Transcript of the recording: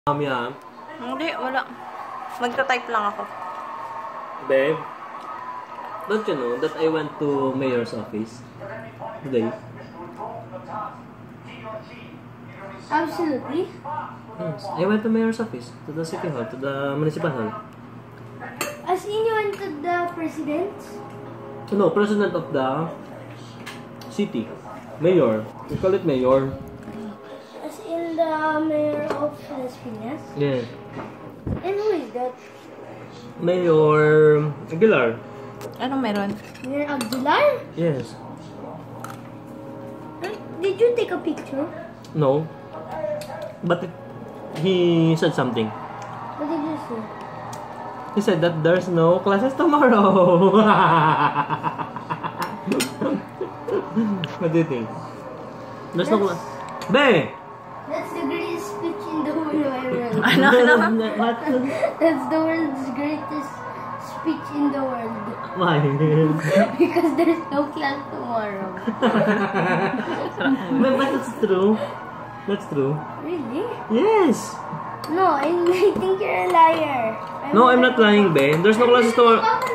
Yeah. Hindi, wala. Magta-type lang ako. Babe, don't you know that I went to mayor's office today? Absolutely. Yes, I went to mayor's office, to the city hall, to the municipal hall. As in you went to the president? No, president of the city. Mayor. We call it mayor. As in the mayor of Las Piñas? Yeah. And who is that? Mayor Aguilar. Anong meron? Mayor Abdullah? Yes. Did you take a picture? No. But he said something. What did you say? He said that there's no classes tomorrow. What do you think? There's no class. Be! That's the greatest speech in the whole world. What? That's the world's greatest speech in the world. Why? Because there's no class tomorrow. But that's true. That's true. Really? Yes. No, I think you're a liar. No, I'm not lying, Ben. There's no classes tomorrow.